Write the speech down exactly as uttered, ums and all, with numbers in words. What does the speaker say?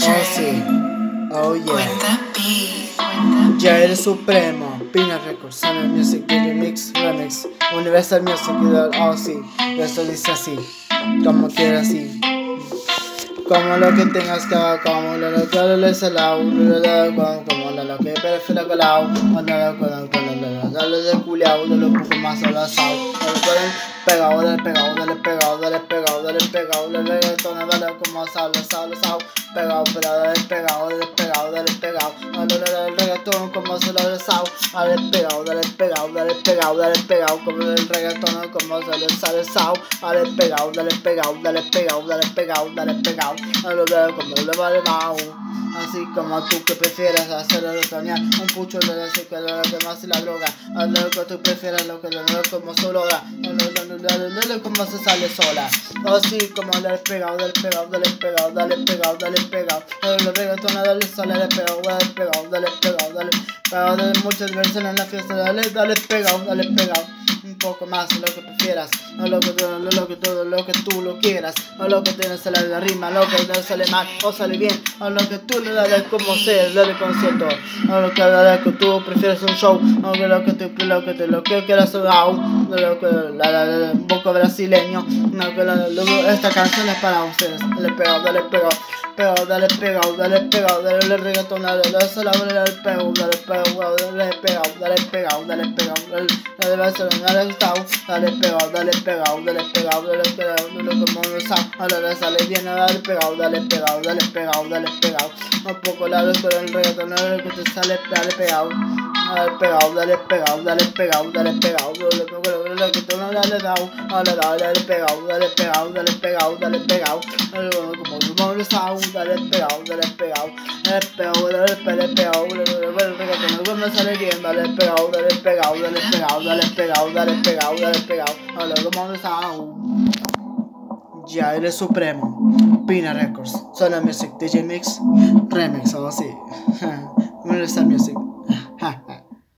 Oh sí, oh yeah. Ya eres supremo. Pina Records, Summer Music, D J Mix, Remix, Universal Music, oh sí. Esto dice así, como quieras así. Como lo que tengas que hacer, como lo que le salao, como lo que prefiero colao, como lo de culiao, lo poco más abrazado, pegado, dale pegado, dale pegado, dale pegado, dale pegado, dale reggaetón, dale como salo, salo, salo, pegado, pero dale pegado, dale pegado, dale pegado, dale reggaetón como salo, salo, dale pegado, dale pegado, dale pegado, dale pegado, como el reggaetón como salo, salo, salo, dale pegado, dale pegado, dale pegado, dale pegado, dale pegado, dale como le vale más. Así como tú que prefieras hacerlo soñar, un pucho de la azúcar, lo que más y la droga, a lo que tú prefieras, lo que lo no como solo da, no como se sale sola, así como le pegado, dale pegado, dale pegado, dale pegado, dale pegado, dale reggaetón, dale sale, dale pegado, dale pegado, dale pegado, dale pegado, dale muchas versiones en la fiesta, dale, dale pegado, dale pegado. Un poco más, lo que prefieras, o lo que todo, lo que todo, lo que tú lo quieras, o lo que tienes en la rima, lo que no sale mal o sale bien, o lo que tú le das como sea, dale concierto, o lo que dale que tú prefieres un show, o que lo que tú, lo que te, lo que quieras, o lo que la, la, la, un poco brasileño, no que la, lo, esta canción es para ustedes, dale pegado, dale pegado. Pegado, dale pegado, dale pegado, dale reggaetón, dale, dale salado, dale pegado, dale pegado, dale pegado, dale pegado, dale pegado, dale dale dale gustado, dale pegado, dale pegado, dale pegado, dale pegado, dale como no sabe, dale sale bien, dale pegado, dale pegado, dale pegado, dale pegado, un poco la luz con el reggaetón, dale que te sale, dale pegado. Dale pegado, dale pegado, dale pegado, dale pegado, dale pegado, dale pegado, dale dale dale pegado, dale pegado, dale pegado, dale pegado, como como lo sabe, dale pegado, dale pegado, dale pegado, dale pegado, dale pegado, como sale bien, dale pegado, dale pegado, dale pegado, dale pegado, dale pegado, dale pegado, dale como lo sabe. Ya eres supremo. Pina Records, Summer Music, D J Mix, Remix o así. Universal Music.